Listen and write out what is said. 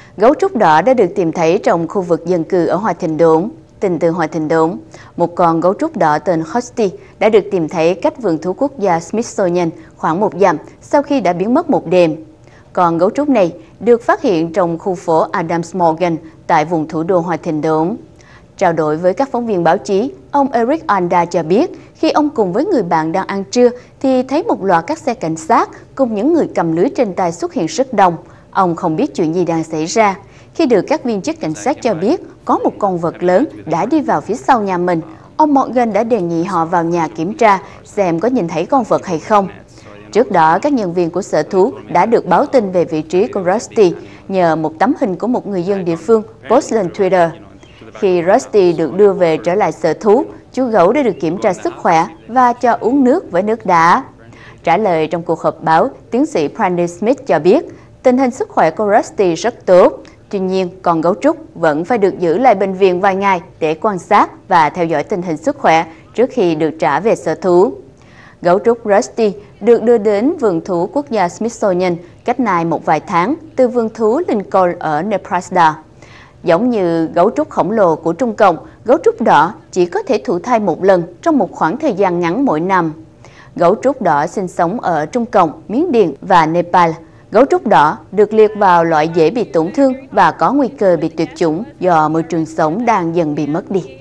Gấu trúc đỏ đã được tìm thấy trong khu vực dân cư ở Hòa Thịnh Đốn. Tin từ Hòa Thịnh Đốn, một con gấu trúc đỏ tên Husky đã được tìm thấy cách vườn thú quốc gia Smithsonian khoảng 1 dặm sau khi đã biến mất một đêm. Con gấu trúc này được phát hiện trong khu phố Adams Morgan tại vùng thủ đô Hòa Thịnh Đốn. Trao đổi với các phóng viên báo chí, ông Eric Anda cho biết khi ông cùng với người bạn đang ăn trưa thì thấy một loạt các xe cảnh sát cùng những người cầm lưới trên tay xuất hiện rất đông. Ông không biết chuyện gì đang xảy ra. Khi được các viên chức cảnh sát cho biết có một con vật lớn đã đi vào phía sau nhà mình, ông Morgan đã đề nghị họ vào nhà kiểm tra xem có nhìn thấy con vật hay không. Trước đó, các nhân viên của sở thú đã được báo tin về vị trí của Rusty nhờ một tấm hình của một người dân địa phương post lên Twitter. Khi Rusty được đưa về trở lại sở thú, chú gấu đã được kiểm tra sức khỏe và cho uống nước với nước đá. Trả lời trong cuộc họp báo, tiến sĩ Brandy Smith cho biết tình hình sức khỏe của Rusty rất tốt. Tuy nhiên, con gấu trúc vẫn phải được giữ lại bệnh viện vài ngày để quan sát và theo dõi tình hình sức khỏe trước khi được trả về sở thú. Gấu trúc Rusty được đưa đến vườn thú quốc gia Smithsonian cách nay một vài tháng từ vườn thú Lincoln ở Nebraska. Giống như gấu trúc khổng lồ của Trung Cộng, gấu trúc đỏ chỉ có thể thụ thai một lần trong một khoảng thời gian ngắn mỗi năm. Gấu trúc đỏ sinh sống ở Trung Cộng, Miến Điện và Nepal. Gấu trúc đỏ được liệt vào loại dễ bị tổn thương và có nguy cơ bị tuyệt chủng do môi trường sống đang dần bị mất đi.